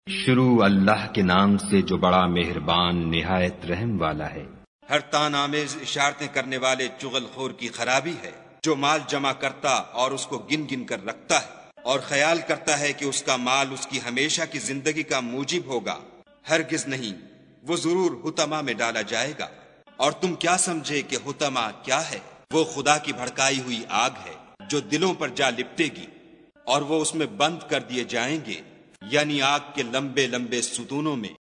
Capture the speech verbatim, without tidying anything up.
शुरू अल्लाह के नाम से जो बड़ा मेहरबान निहायत रहम वाला है। हर तान आमेज इशारतें करने वाले चुगलखोर की खराबी है, जो माल जमा करता और उसको गिन गिन कर रखता है और ख्याल करता है कि उसका माल उसकी हमेशा की जिंदगी का मूजिब होगा। हरगिज नहीं, वो जरूर हुतमा में डाला जाएगा। और तुम क्या समझे कि हुतमा क्या है? वो खुदा की भड़काई हुई आग है जो दिलों पर जा लिपटेगी और वो उसमें बंद कर दिए जाएंगे, यानी आग के लंबे लंबे सुतूनों में।